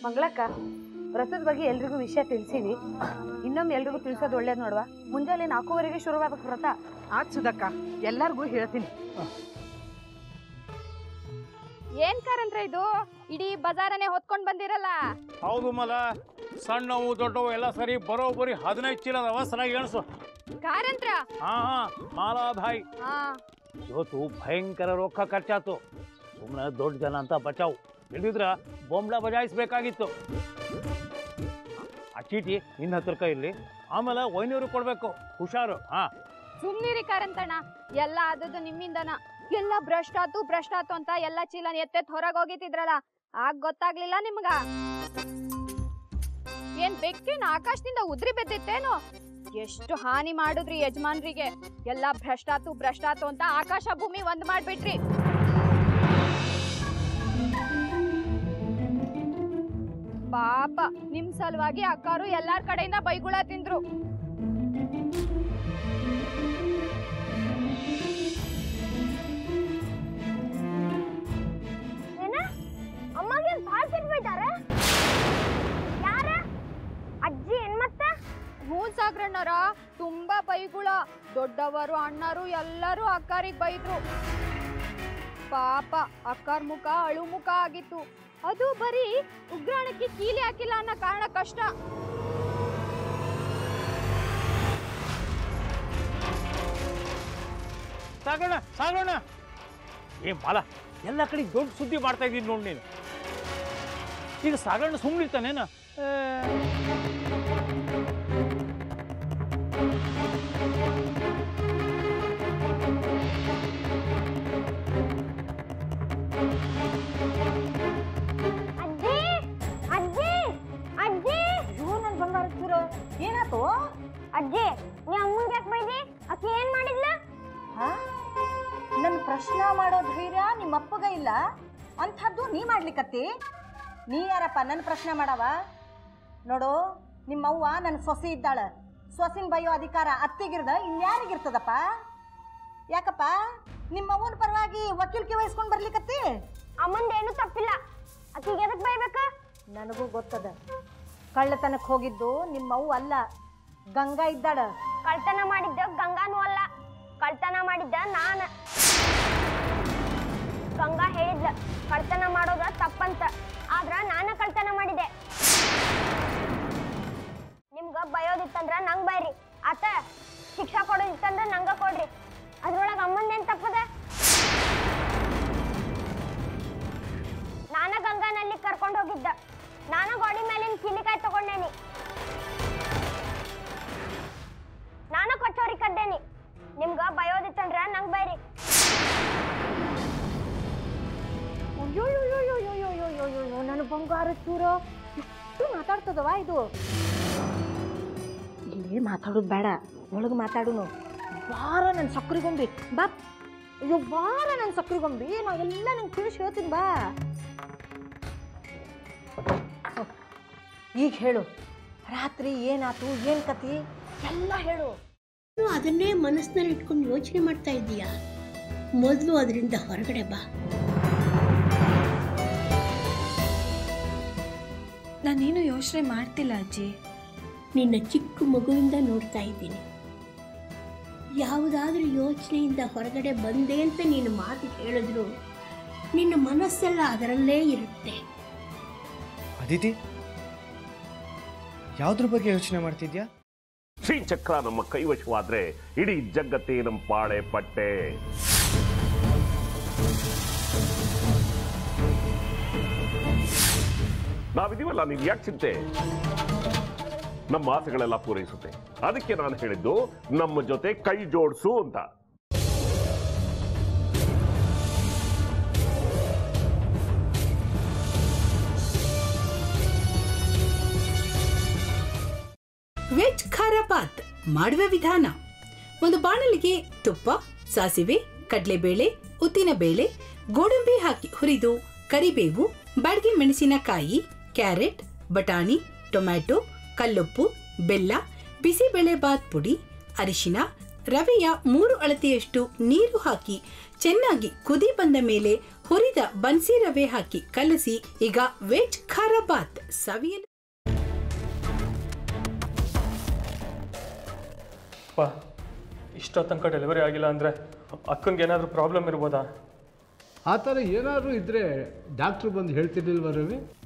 ಮಂಗಳಕ್ಕ, ವ್ರತದ ಬಗ್ಗೆ ಎಲ್ರಿಗೂ ವಿಷಯ ತಿಳಿಸಿವಿ. ಇನ್ನೊಮ್ಮೆ ಎಲ್ರಿಗೂ ತಿಳಿಸೋದು ಒಳ್ಳೇದು ನೋಡುವ. ಮುಂಜಾನೆ 4:15ಗೆ ಶುರುವಾಗಬೇಕು ವ್ರತ. ಆತ್ ಸುಧಕ್ಕ, ಎಲ್ಲರಿಗೂ ಹೇಳ್ತೀನಿ. ಏನ್ ಕಾರಂತ್ರ ಇದು? ಇಡೀ ಬಜಾರನೆ ಹೊತ್ಕೊಂಡ್ ಬಂದಿರಲ್ಲ. ಹೌದು ಮಲ, ಸಣ್ಣವು ದೊಡ್ಡವು ಎಲ್ಲ ಸರಿ ಬರೋಬ್ಬರಿ 15 ಚೀಲದವ. ಸರಿಯಾಗಿ ಎಣಸು. ಕಾರಂತ್ರ ಹಾ ಮಾಲಾ ಭಾಯ್, ಹಾ ಇವತ್ತು ಭಯಂಕರ ರೊಕ್ಕ ಖರ್ಚಾತು. ಸುಮ್ಮನೆ ದೊಡ್ಡ ಜನ ಅಂತ ಬಚಾವು, ಇಲ್ಲಿದ್ರ ಬೊಂಬ್ಳ ಬಜಾಯಿಸ್ಬೇಕಾಗಿತ್ತು. ಆ ಚೀಟಿ ನಿನ್ನ ಹತ್ರಕ ಇರ್ಲಿ, ಆಮೇಲೆ 500 ಕೊಡ್ಬೇಕು. ಹುಷಾರು. ಹಾ ಸುಮ್ನಿರಿ ಕಾರಂತಣ್ಣ, ಎಲ್ಲ ಆದದ್ದು ನಿಮ್ಮಿಂದನ. ಎಲ್ಲ ಭ್ರಷ್ಟಾತು ಅಂತ ಎಲ್ಲ ಚೀಲನ ಎತ್ತೆತ್ ಹೊರಗೆ ಹೋಗಿತಿದ್ರಲ್ಲ, ಆಗ ಗೊತ್ತಾಗ್ಲಿಲ್ಲ ನಿಮ್ಗ? ಏನ್ ಬೆಕ್ಕಿನ ಆಕಾಶದಿಂದ ಉದ್ರಿ ಬಿದ್ದಿತ್ತೇನು? ಎಷ್ಟು ಹಾನಿ ಮಾಡುದ್ರಿ ಯಜಮಾನ್ರಿಗೆ. ಎಲ್ಲ ಭ್ರಷ್ಟಾತು ಅಂತ ಆಕಾಶ ಭೂಮಿ ಒಂದ್ ಮಾಡ್ಬಿಟ್ರಿ. ಪಾಪ ನಿಮ್ ಸಲುವಾಗಿ ಅಕ್ಕಾರು ಎಲ್ಲಾರ ಕಡೆಯಿಂದ ಬೈಗುಳ ತಿಂದ್ರು. ಅಜ್ಜಿ ಏನ್ ಮತ್ತೆ? ಹ್ಞೂ ಸಾಗ್ರಣ್ಣರ, ತುಂಬಾ ಬೈಗುಳ. ದೊಡ್ಡವರು ಅಣ್ಣರು ಎಲ್ಲರೂ ಅಕ್ಕಾರಿಗೆ ಬೈದ್ರು. ಪಾಪ ಅಕ್ಕಾರ್ ಮುಖ ಅಳು ಮುಖ ಆಗಿತ್ತು. ಅದು ಬರೀ ಉಗ್ರಾಣಕ್ಕೆ ಕೀಲಿ ಹಾಕಿಲ್ಲ ಅನ್ನೋ ಕಾರಣ ಕಷ್ಟ. ಸಾಗೋಣ. ಏ ಮಾಲ, ಎಲ್ಲ ಕಡೆ ದೊಡ್ಡ ಸುದ್ದಿ ಮಾಡ್ತಾ ಇದ್ದೀನಿ ನೋಡಿ ನೀನು. ಈಗ ಸಾಗಣ್ಣ ಸುಮ್ಮನಿರ್ತಾನೇನ? ಏನಾತು ಅಜ್ಜಿ? ನೀ ಅಮ್ಮಂಗೆ ಯಾಕೆ ಬೈದಿ? ಅಕ್ಕಿ ಏನ್ ಮಾಡಿದ್ಲ? ನನ್ನ ಪ್ರಶ್ನೆ ಮಾಡೋ ಧೈರ್ಯ ನಿಮ್ಮ ಅಪ್ಪಗ ಇಲ್ಲ ಅಂಥದ್ದು ನೀ ಮಾಡ್ಲಿಕ್ಕತ್ತಿ? ನೀ ಯಾರಪ್ಪ ನನ್ನ ಪ್ರಶ್ನೆ ಮಾಡವ? ನೋಡು, ನಿಮ್ಮವ್ವ ನನ್ನ ಸೊಸೆ ಇದ್ದಾಳ. ಸೊಸಿನ ಬೈಯೋ ಅಧಿಕಾರ ಅತ್ತಿಗಿರ್ದ ಇನ್ಯಾರಿಗಿರ್ತದಪ್ಪ? ಯಾಕಪ್ಪ ನಿಮ್ಮವ್ವನ ಪರವಾಗಿ ವಕೀಲ್ಕೆ ವಹಿಸ್ಕೊಂಡು ಬರ್ಲಿಕ್ಕತ್ತಿ? ಅಮ್ಮಂದೇನು ತಪ್ಪಿಲ್ಲ, ಅಕ್ಕಿಗೆ ಎದಕ್ ಬೈಬೇಕ? ನನಗೂ ಗೊತ್ತದ. ಕಳ್ಳತನಕ್ಕೆ ಹೋಗಿದ್ದು ನಿಮ್ಮವ್ವ ಅಲ್ಲ, ಗಂಗಾ ಇದ್ದಾಳ. ಕಳ್ತನ ಮಾಡಿದ್ದ ಗಂಗಾನೂ ಅಲ್ಲ, ಕಳ್ತನ ಮಾಡಿದ್ದ ನಾನ. ಗಂಗಾ ಹೇಳಿದ್ಲ ಕಳ್ತನ ಮಾಡೋದ ತಪ್ಪಂತ, ಆದ್ರ ನಾನ ಕಳ್ತನ ಮಾಡಿದೆ. ನಿಮ್ಗ ಬಯೋದಿತ್ತಂದ್ರ ನಂಗ್ ಬೈರಿ, ಆತ ಶಿಕ್ಷಾ ಕೊಡೋದಿತ್ತಂದ್ರ ನಂಗ ಕೊಡ್ರಿ. ಅದ್ರೊಳಗ ಅಮ್ಮಂದೇನ್ ತಪ್ಪದ? ನಾನ ಗಂಗಾನಲ್ಲಿ ಕರ್ಕೊಂಡು ಹೋಗಿದ್ದ, ನಾನ ಗೋಡಿ ಮೇಲಿನ ಕೀಲಿಕಾಯಿ ತಗೊಂಡೇನಿ, ನಾನ ಕೊಚ್ಚೋರಿ ಕದ್ದೇನಿ. ನಿಮ್ಗ ಬಯೋದಿತ್ತಂದ್ರ ನಂಗ್ ಬೈರಿ. ನನ್ನ ಬಂಗಾರ ಚೂರು ಇಷ್ಟು ಮಾತಾಡ್ತದವ ಇದು? ಇಲ್ಲಿ ಮಾತಾಡೋದು ಬೇಡ, ಒಳಗೆ ಮಾತಾಡುನು. ಬಾರ ನನ್ನ ಸಕ್ರಿ ಗೊಂಬಿ ಬಾ. ಅಯ್ಯೋ ಬಾರ ನನ್ನ ಸಕ್ರಿ ಗೊಂಬಿ, ನಾವೆಲ್ಲ ನಂಗೆ ತಿಳಿಸಿ ಹೇಳ್ತೀನಿ ಬಾ. ಈಗ ಹೇಳು, ರಾತ್ರಿ ಏನಾತು, ಏನ್ ಕತಿ ಎಲ್ಲ ಹೇಳು. ಅದನ್ನೇ ಮನಸ್ಸಿನಲ್ಲಿ ಇಟ್ಕೊಂಡು ಯೋಚನೆ ಮಾಡ್ತಾ ಇದ್ದೀಯಾ? ಮೊದಲು ಅದರಿಂದ ಹೊರಗಡೆ ಬಾ. ನಾನೇನು ಯೋಚನೆ ಮಾಡ್ತಿಲ್ಲ ಅಜ್ಜಿ. ನಿನ್ನ ಚಿಕ್ಕ ಮಗುವಿಂದ ನೋಡ್ತಾ ಇದ್ದೀನಿ. ಯಾವುದಾದ್ರೂ ಯೋಚನೆಯಿಂದ ಹೊರಗಡೆ ಬಂದೆ ಅಂತ ನೀನು ಮಾತು ಹೇಳಿದ್ರು ನಿನ್ನ ಮನಸ್ಸೆಲ್ಲ ಅದರಲ್ಲೇ ಇರುತ್ತೆ. ಅದಿತಿ, ಯಾವುದ್ರ ಬಗ್ಗೆ ಯೋಚನೆ ಮಾಡ್ತಿದ್ಯಾ? ಶ್ರೀಚಕ್ರ ನಮ್ಮ ಕೈವಶವಾದ್ರೆ ಇಡೀ ಜಗತ್ತೇ ನಮ್ಮ ಪಾಳೆ ಪಟ್ಟೆ. ನಾವಿದೀವಲ್ಲ, ನೀನ್ ಯಾಕೆ ಚಿಂತೆ? ನಮ್ಮ ಆಸೆಗಳೆಲ್ಲ ಪೂರೈಸುತ್ತೆ. ಅದಕ್ಕೆ ನಾನು ಹೇಳಿದ್ದು ನಮ್ಮ ಜೊತೆ ಕೈ ಜೋಡಿಸು ಅಂತ. ವೆಜ್ ಖಾರ ಬಾತ್ ಮಾಡುವ ವಿಧಾನ: ಒಂದು ಬಾಣಲಿಗೆ ತುಪ್ಪ, ಸಾಸಿವೆ, ಕಡಲೆಬೇಳೆ, ಉದ್ದಿನಬೇಳೆ, ಗೋಡಂಬಿ ಹಾಕಿ ಹುರಿದು ಕರಿಬೇವು, ಬಾಡಿಗೆ ಮೆಣಸಿನಕಾಯಿ, ಕ್ಯಾರೆಟ್, ಬಟಾಣಿ, ಟೊಮ್ಯಾಟೊ, ಕಲ್ಲುಪ್ಪು, ಬೆಲ್ಲ, ಬಿಸಿಬೇಳೆ ಬಾತ್ ಪುಡಿ, ಅರಿಶಿನ, ರವೆಯ 3 ಅಳತೆಯಷ್ಟು ನೀರು ಹಾಕಿ ಚೆನ್ನಾಗಿ ಕುದಿ ಬಂದ ಮೇಲೆ ಹುರಿದ ಬನ್ಸಿ ರವೆ ಹಾಕಿ ಕಲಸಿ. ಈಗ ವೆಜ್ ಖಾರ ಬಾತ್ ಸವಿಯಲು. ಇಷ್ಟೋ ತನಕ ಡೆಲಿವರಿ ಆಗಿಲ್ಲ ಅಂದರೆ ಅಕ್ಕನಿಗೆ ಏನಾದರೂ ಪ್ರಾಬ್ಲಮ್ ಇರ್ಬೋದಾ? ಆ ಥರ ಏನಾದರೂ ಇದ್ದರೆ ಡಾಕ್ಟ್ರು ಬಂದು ಹೇಳ್ತಿರ್ಲಿಲ್ವ ರವಿ?